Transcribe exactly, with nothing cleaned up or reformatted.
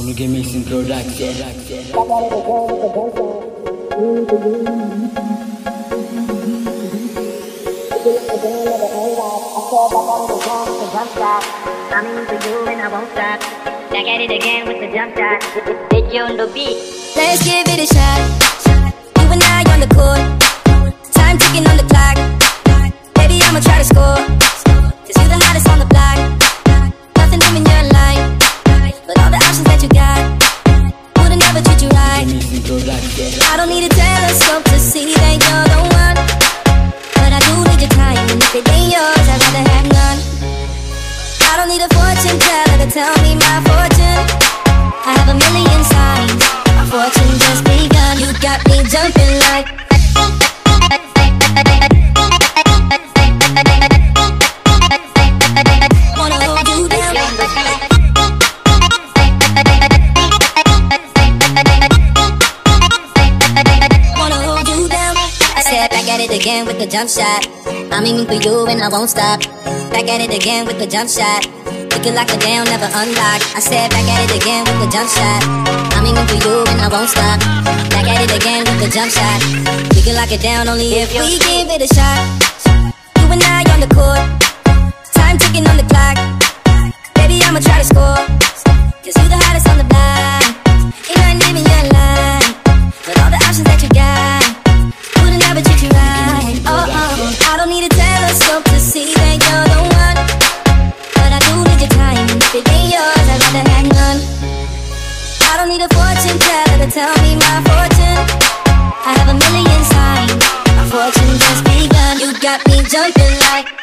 Solo Game Mixing Production. I'm into you and I won't stop. Back at it again with the jump shot. Did you on the beat? Let's give it a shot. You and I on the court. Time ticking on the clock. Baby, I'ma try to score. Cause you the hottest on the block. Nothing new in your life, but all the options that you got would've never treat you right. I don't need a telescope to see that you're the one, but I do need your time, and if it ain't yours, I'd rather have none. I don't need a fortune teller to tell me my fortune. I have a million signs, my fortune just begun. You got me jumping like wanna hold you down. Wanna hold you down. I said back at it again with the jump shot. I'm aiming for you and I won't stop. Back at it again with the jump shot. We can lock it down, never unlock. I said back at it again with the jump shot. I'm aiming for you and I won't stop. Back at it again with the jump shot. We can lock it down only if we give it a shot. You and I on the court. Time ticking on the clock. Baby, I'ma try to score. Cause you the hottest on the block. Ain't nothing even your line, but all the options that you got would've never treat you right. Oh, oh, I don't need a telescope to see that you're the one, but I do need your time, and if it ain't yours, I'd rather have none. I don't need a fortune teller to tell me my fortune. I have a million signs, my fortune just begun. You got me jumping like